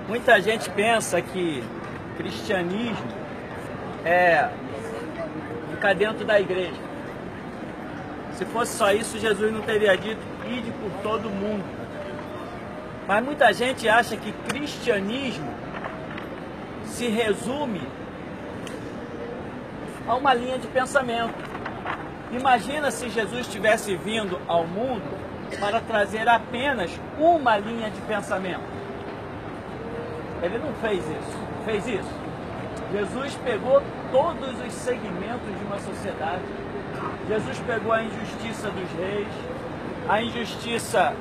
Muita gente pensa que cristianismo é ficar dentro da igreja. Se fosse só isso, Jesus não teria dito ide por todo mundo. Mas muita gente acha que cristianismo se resume a uma linha de pensamento. Imagina se Jesus tivesse vindo ao mundo para trazer apenas uma linha de pensamento. Ele não fez isso. Fez isso? Jesus pegou todos os segmentos de uma sociedade. Jesus pegou a injustiça dos reis, a injustiça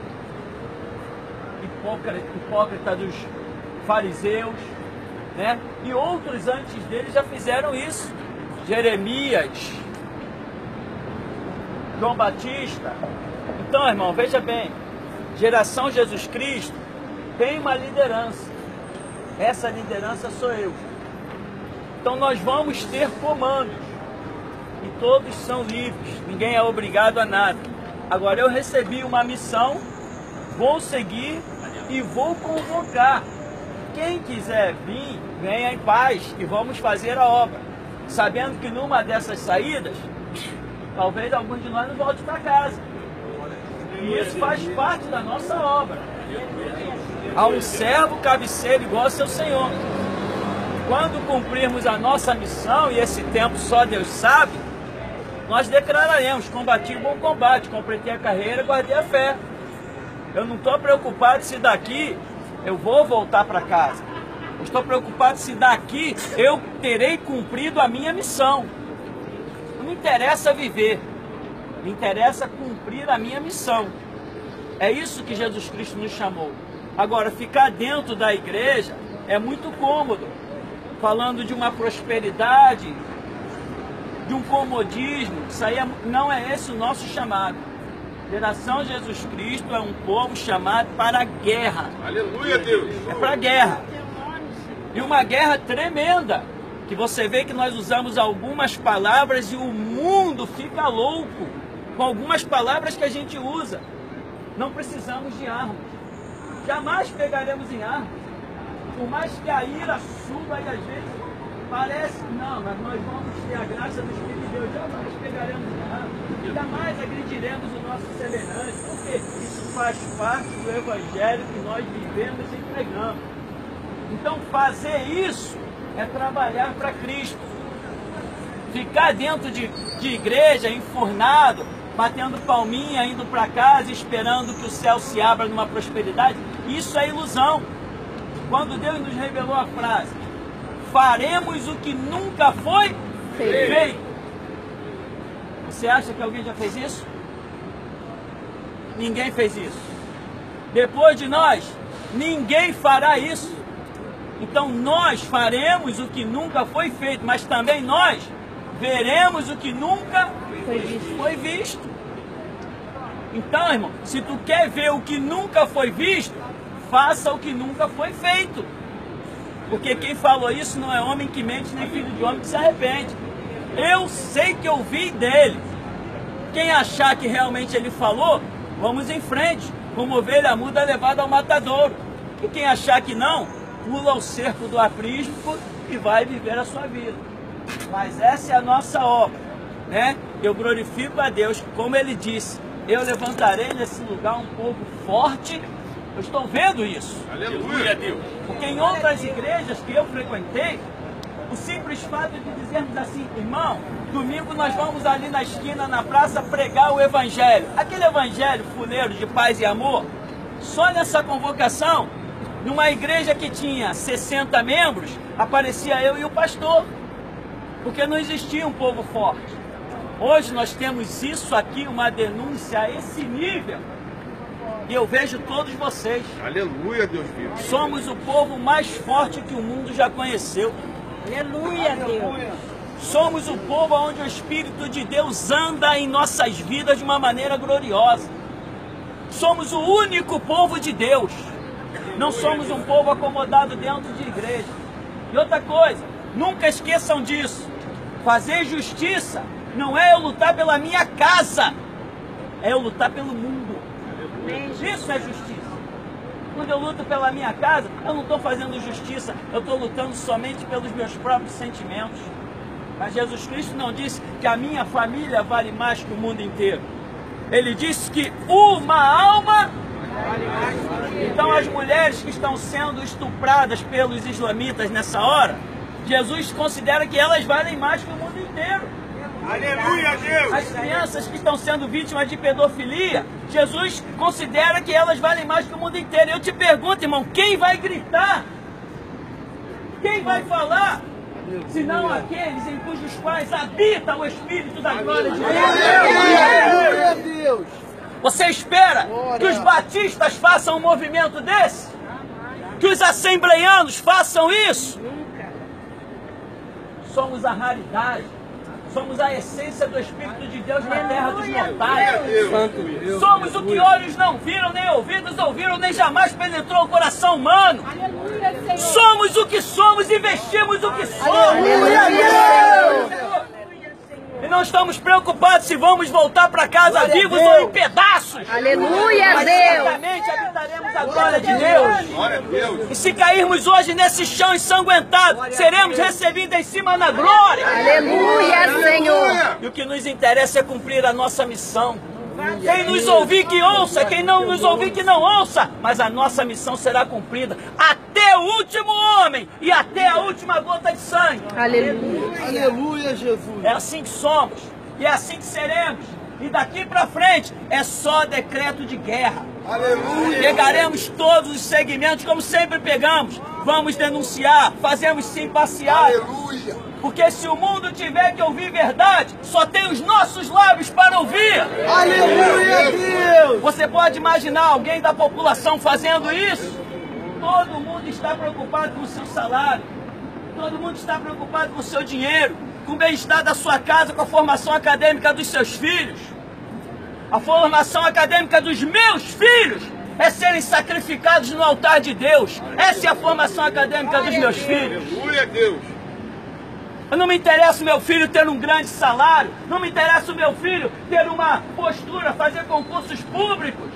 hipócrita dos fariseus, né? E outros antes dele já fizeram isso. Jeremias, João Batista. Então, irmão, veja bem, geração Jesus Cristo tem uma liderança. Essa liderança sou eu. Então nós vamos ter comandos. E todos são livres. Ninguém é obrigado a nada. Agora eu recebi uma missão, vou seguir e vou convocar. Quem quiser vir, venha em paz e vamos fazer a obra. Sabendo que numa dessas saídas, talvez alguns de nós não voltem para casa. E isso faz parte da nossa obra. A um servo cabe ser igual ao seu Senhor. Quando cumprirmos a nossa missão, e esse tempo só Deus sabe, nós declararemos: combati o bom combate, completei a carreira, guardei a fé. Eu não estou preocupado se daqui eu vou voltar para casa. Eu estou preocupado se daqui eu terei cumprido a minha missão. Não me interessa viver, me interessa cumprir a minha missão. É isso que Jesus Cristo nos chamou. Agora, ficar dentro da igreja é muito cômodo, falando de uma prosperidade, de um comodismo. Isso aí não é esse o nosso chamado. Geração Jesus Cristo é um povo chamado para a guerra. Aleluia, Deus! É para a guerra. E uma guerra tremenda, que você vê que nós usamos algumas palavras e o mundo fica louco com algumas palavras que a gente usa. Não precisamos de armas. Jamais pegaremos em armas. Por mais que a ira suba e às vezes parece, não, mas nós vamos ter a graça do Espírito de Deus. Jamais pegaremos em armas. Jamais agrediremos o nosso semelhante. Porque isso faz parte do Evangelho que nós vivemos e pregamos. Então fazer isso é trabalhar para Cristo. Ficar dentro de igreja, enfurnado, batendo palminha, indo para casa, esperando que o céu se abra numa prosperidade, isso é ilusão. Quando Deus nos revelou a frase, faremos o que nunca foi feito. Você acha que alguém já fez isso? Ninguém fez isso. Depois de nós, ninguém fará isso. Então nós faremos o que nunca foi feito, mas também nós veremos o que nunca foi visto. Então, irmão, se tu quer ver o que nunca foi visto, faça o que nunca foi feito. Porque quem falou isso não é homem que mente, nem filho de homem que se arrepende. Eu sei que eu vi dele. Quem achar que realmente ele falou, vamos em frente. Como ovelha muda levada ao matadouro. E quem achar que não, pula o cerco do aprisco e vai viver a sua vida. Mas essa é a nossa obra, né? Eu glorifico a Deus, como ele disse, eu levantarei nesse lugar um povo forte. Eu estou vendo isso. Aleluia, Deus! Porque em outras igrejas que eu frequentei, o simples fato de dizermos assim, irmão, domingo nós vamos ali na esquina, na praça, pregar o evangelho. Aquele evangelho fuleiro de paz e amor, só nessa convocação, numa igreja que tinha 60 membros, aparecia eu e o pastor. Porque não existia um povo forte. Hoje nós temos isso aqui, uma denúncia a esse nível. E eu vejo todos vocês. Aleluia, Deus vivo. Somos o povo mais forte que o mundo já conheceu. Aleluia, Deus. Somos o povo onde o Espírito de Deus anda em nossas vidas de uma maneira gloriosa. Somos o único povo de Deus. Não somos um povo acomodado dentro de igreja. E outra coisa, nunca esqueçam disso. Fazer justiça não é eu lutar pela minha casa, é eu lutar pelo mundo. Isso é justiça. quando eu luto pela minha casa, eu não estou fazendo justiça, eu estou lutando somente pelos meus próprios sentimentos. Mas Jesus Cristo não disse que a minha família vale mais que o mundo inteiro. Ele disse que uma alma... Então as mulheres que estão sendo estupradas pelos islamitas nessa hora, Jesus considera que elas valem mais que o mundo inteiro. Aleluia, Deus! As crianças que estão sendo vítimas de pedofilia, Jesus considera que elas valem mais que o mundo inteiro. Eu te pergunto, irmão, quem vai gritar? Quem vai falar? Senão aqueles em cujos quais habita o Espírito da glória de Deus. Você espera que os batistas façam um movimento desse? Que os assembleianos façam isso? Somos a raridade. Somos a essência do Espírito de Deus na terra dos mortais. Somos o que olhos não viram, nem ouvidos ouviram, nem jamais penetrou o coração humano. Somos o que somos e vestimos o que somos. E não estamos preocupados se vamos voltar para casa vivos ou em pedaços. Aleluia, Mas Deus. certamente habitaremos a glória de Deus. E se cairmos hoje nesse chão ensanguentado, seremos recebidos em cima na glória. Aleluia, Senhor. E o que nos interessa é cumprir a nossa missão. Quem nos ouvir que ouça, quem não nos ouvir que não ouça, mas a nossa missão será cumprida até o último homem e até a última gota de sangue. Aleluia. Aleluia, Jesus. É assim que somos e é assim que seremos. E daqui para frente é só decreto de guerra. Aleluia! Pegaremos todos os segmentos como sempre pegamos. Vamos denunciar, fazemos sim passear. Aleluia! Porque se o mundo tiver que ouvir verdade, só tem os nossos lábios para ouvir. Aleluia, Deus. Você pode imaginar alguém da população fazendo isso? Todo mundo está preocupado com o seu salário. Todo mundo está preocupado com o seu dinheiro, com o bem-estar da sua casa, com a formação acadêmica dos seus filhos. A formação acadêmica dos meus filhos é serem sacrificados no altar de Deus. Essa é a formação acadêmica dos meus filhos. Aleluia, Deus! Não me interessa o meu filho ter um grande salário, não me interessa o meu filho ter uma postura, fazer concursos públicos.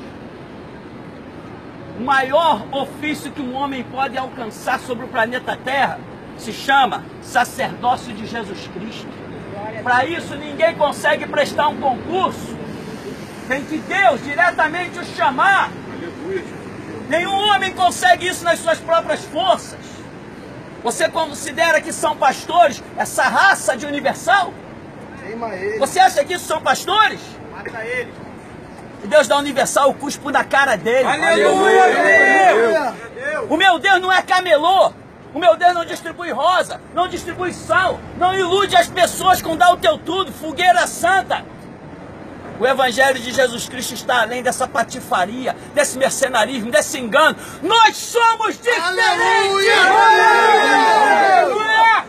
O maior ofício que um homem pode alcançar sobre o planeta Terra se chama sacerdócio de Jesus Cristo. Para isso ninguém consegue prestar um concurso. Tem que Deus diretamente o chamar. Nenhum homem consegue isso nas suas próprias forças. Você considera que são pastores, essa raça de universal? Queima ele. Você acha que isso são pastores? Mata ele! E Deus da universal, o cuspo na cara dele. Aleluia, Deus! O meu Deus não é camelô. O meu Deus não distribui rosa, não distribui sal, não ilude as pessoas com dar o teu tudo, fogueira santa. O Evangelho de Jesus Cristo está além dessa patifaria, desse mercenarismo, desse engano. Nós somos diferentes! Aleluia!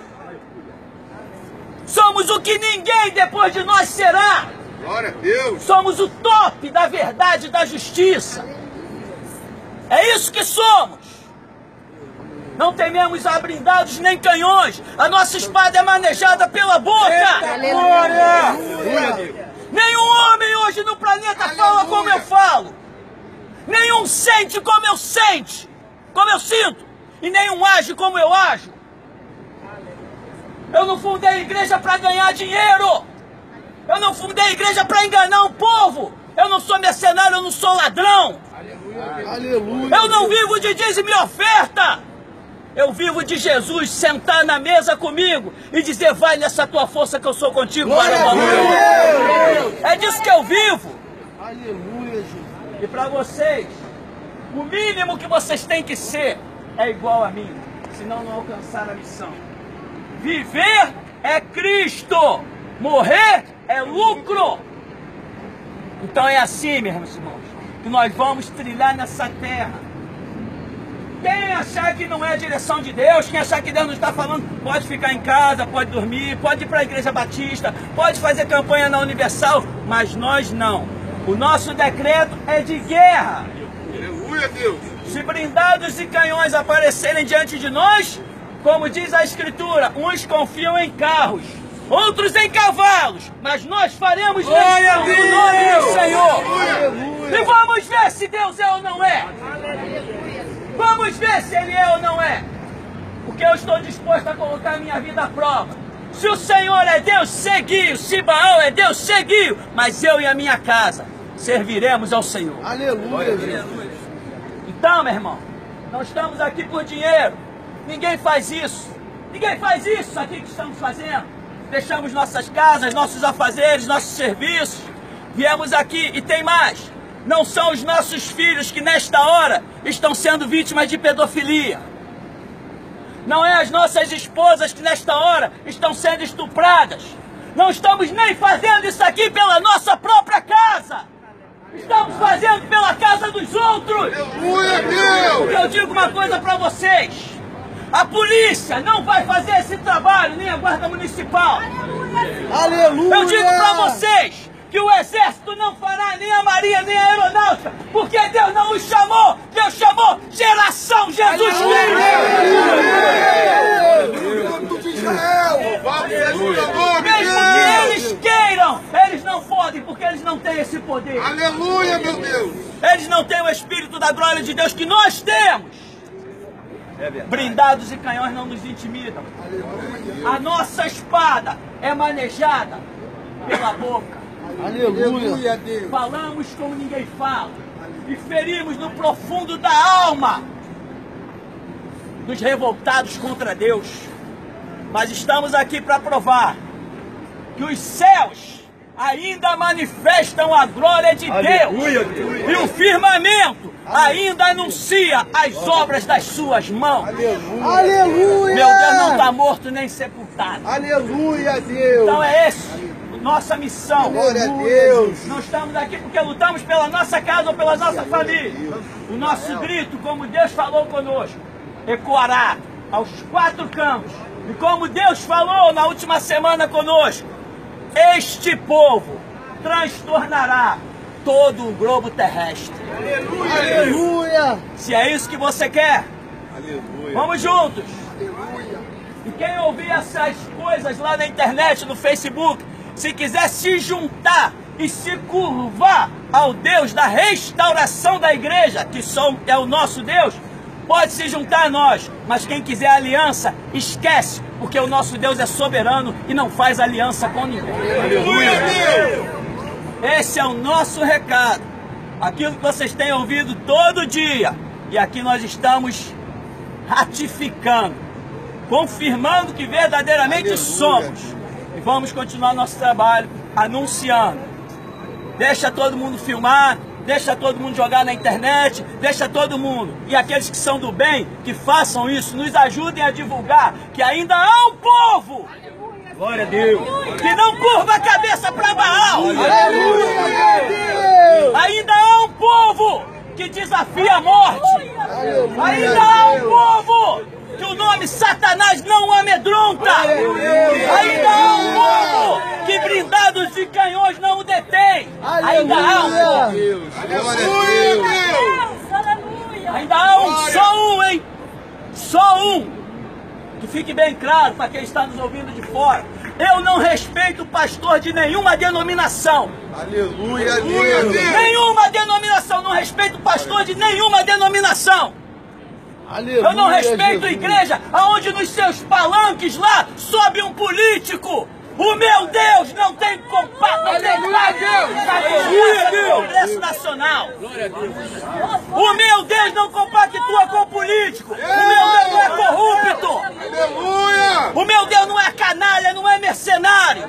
Somos o que ninguém depois de nós será. Glória a Deus! Somos o top da verdade e da justiça. É isso que somos. Não tememos abrindados nem canhões. A nossa espada é manejada pela boca. Aleluia. Nenhum homem hoje no planeta fala como eu falo. Nenhum sente como eu sinto. E nenhum age como eu ajo. Eu não fundei a igreja para ganhar dinheiro. Eu não fundei a igreja para enganar o povo. Eu não sou mercenário, eu não sou ladrão. Aleluia. Eu não vivo de dízimo e oferta. Eu vivo de Jesus sentar na mesa comigo e dizer, vai nessa tua força que eu sou contigo. É disso que eu vivo. Aleluia, Jesus. E para vocês, o mínimo que vocês têm que ser é igual a mim, senão não alcançar a missão. Viver é Cristo, morrer é lucro. Então é assim, meus irmãos, que nós vamos trilhar nessa terra. Quem achar que não é a direção de Deus, quem achar que Deus não está falando, pode ficar em casa, pode dormir, pode ir para a Igreja Batista, pode fazer campanha na Universal, mas nós não. O nosso decreto é de guerra. Aleluia, Deus! Se blindados e canhões aparecerem diante de nós, como diz a Escritura, uns confiam em carros, outros em cavalos, mas nós faremos legião no nome do Senhor. E vamos ver se Deus é ou não é. Vamos ver se ele é ou não é. Porque eu estou disposto a colocar a minha vida à prova. Se o Senhor é Deus, seguiu. Se Baal é Deus, seguiu. Mas eu e a minha casa serviremos ao Senhor. Aleluia, Jesus. Então, meu irmão, não estamos aqui por dinheiro. Ninguém faz isso. Ninguém faz isso aqui que estamos fazendo. Deixamos nossas casas, nossos afazeres, nossos serviços. Viemos aqui e tem mais. Não são os nossos filhos que nesta hora estão sendo vítimas de pedofilia. Não é as nossas esposas que nesta hora estão sendo estupradas. Não estamos nem fazendo isso aqui pela nossa própria casa. Estamos fazendo pela casa dos outros. Aleluia, Deus! Porque eu digo uma coisa para vocês. A polícia não vai fazer esse trabalho, nem a guarda municipal. Aleluia. Eu digo para vocês que o exército não fará, nem a marinha, nem a aeronáutica, porque Deus não os chamou. Deus chamou geração Jesus Cristo. Louvado seja o teu nome, Mesmo que Deus! eles queiram, eles não podem, porque eles não têm esse poder. Aleluia, meu Deus! Eles não têm o Espírito da glória de Deus que nós temos. Blindados e canhões não nos intimidam. A nossa espada é manejada pela boca. Aleluia. Falamos como ninguém fala. E ferimos no profundo da alma dos revoltados contra Deus. Mas estamos aqui para provar que os céus ainda manifestam a glória de Deus. E o firmamento ainda anuncia as obras das suas mãos. Aleluia. Meu Deus não está morto nem sepultado. Aleluia, Deus. Então é essa nossa missão. Glória a Deus. Não estamos aqui porque lutamos pela nossa casa ou pela nossa família. O nosso grito, como Deus falou conosco, ecoará aos 4 cantos. E como Deus falou na última semana conosco, este povo transtornará todo o globo terrestre. Aleluia. Se é isso que você quer, vamos juntos. E quem ouvir essas coisas lá na internet, no Facebook, se quiser se juntar e se curvar ao Deus da restauração da igreja, que é o nosso Deus, pode se juntar a nós. Mas quem quiser aliança, esquece, porque o nosso Deus é soberano e não faz aliança com ninguém. Aleluia, Deus! Esse é o nosso recado. Aquilo que vocês têm ouvido todo dia. E aqui nós estamos ratificando, confirmando que verdadeiramente somos. E vamos continuar nosso trabalho anunciando. Deixa todo mundo filmar, deixa todo mundo jogar na internet, deixa todo mundo. E aqueles que são do bem, que façam isso, nos ajudem a divulgar que ainda há um povo, glória a Deus, que não curva a cabeça para Baal. Ainda há um povo que desafia a morte. Ainda há um povo que o nome Satanás não amedronta. Ainda há um povo que blindados de canhões não o detém. Ainda há um povo. Aleluia, Deus! Ainda há um, só um, hein? Só um. Que fique bem claro para quem está nos ouvindo de fora. Eu não respeito pastor de nenhuma denominação. Aleluia, Deus! Nenhuma denominação. Não respeito pastor de nenhuma denominação. Eu não respeito a igreja onde nos seus palanques lá sobe um político. O meu Deus não tem compacto no Congresso Nacional. O meu Deus não compactua com o político. O meu Deus não é corrupto. Aleluia! O meu Deus não é canalha, não é mercenário.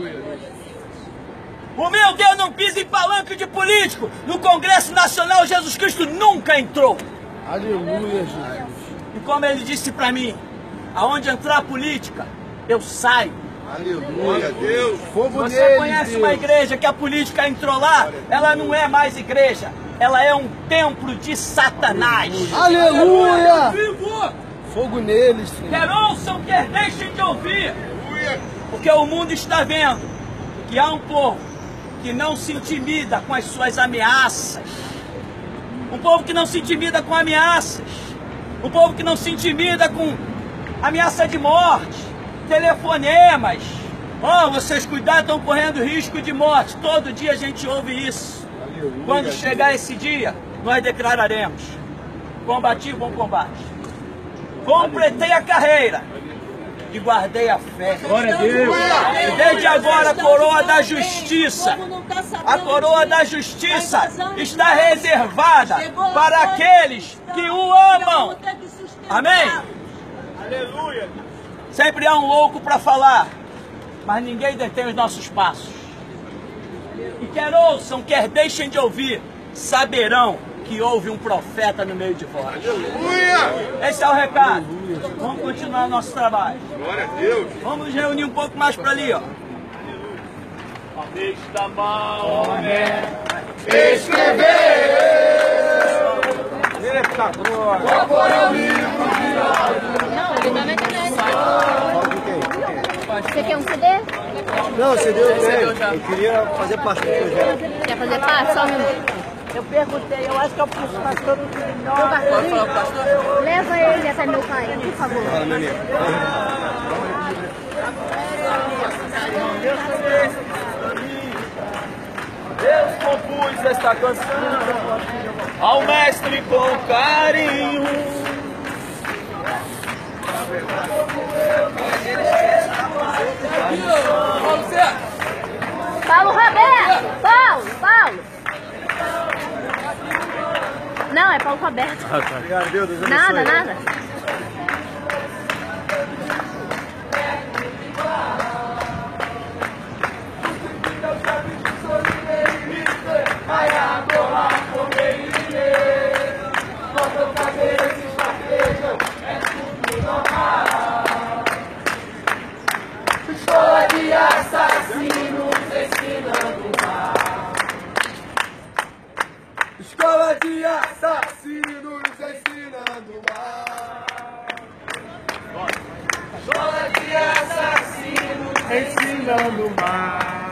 O meu Deus não pisa em palanque de político. No Congresso Nacional, Jesus Cristo nunca entrou. Aleluia, Jesus. E como ele disse para mim, aonde entrar a política, eu saio. Aleluia, Deus! Fogo Você neles, conhece Deus. uma igreja que a política entrou lá, ela não é mais igreja, ela é um templo de Satanás. Aleluia. Fogo neles, Senhor. Quer ouçam, quer deixem de ouvir, Aleluia! porque o mundo está vendo que há um povo que não se intimida com as suas ameaças. Um povo que não se intimida com ameaças. Um povo que não se intimida com ameaça de morte, telefonemas. Oh, vocês cuidado, estão correndo risco de morte. Todo dia a gente ouve isso. Quando chegar esse dia, nós declararemos: combati o bom combate, completei a carreira e guardei a fé. Glória a Deus. E desde agora a coroa da justiça, a coroa da justiça está reservada para aqueles que o amam. Amém? Aleluia. Sempre há um louco para falar, mas ninguém detém os nossos passos. E quer ouçam, quer deixem de ouvir, saberão que houve um profeta no meio de vós. Aleluia. Esse é o recado. Vamos continuar nosso trabalho. Glória a Deus. Vamos nos reunir um pouco mais para ali, ó. Nesta mão, Não, ele não é Você quer um CD? Não, CD eu tenho. Eu queria fazer parte do projeto. Quer fazer parte? Só um minuto. Eu perguntei, eu acho que é o pastor do Meu pastor, leva ele até meu pai, por favor. Fala, meu amigo. Deus compus esta canção ao mestre com carinho. Paulo Roberto! Paulo! Não, é Paulo Roberto. Obrigado, Deus. Deus Nada, abençoe. nada. Escola de assassinos ensinando mal. Escola de assassinos ensinando mal. Escola de assassinos ensinando mal.